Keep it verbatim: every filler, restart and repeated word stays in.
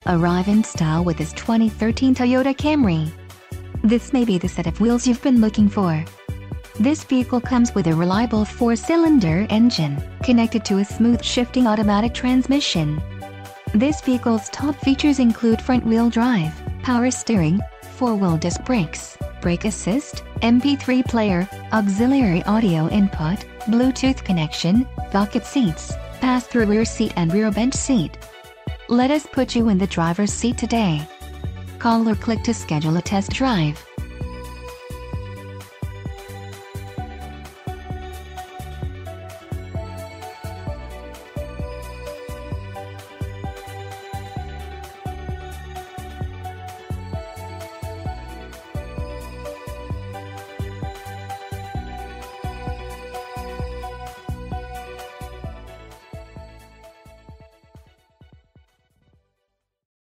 Arrive in style with this twenty thirteen Toyota Camry. This may be the set of wheels you've been looking for. This vehicle comes with a reliable four-cylinder engine, connected to a smooth shifting automatic transmission. This vehicle's top features include front-wheel drive, power steering, four-wheel disc brakes, brake assist, M P three player, auxiliary audio input, Bluetooth connection, bucket seats, pass-through rear seat and rear bench seat. Let us put you in the driver's seat today. Call or click to schedule a test drive.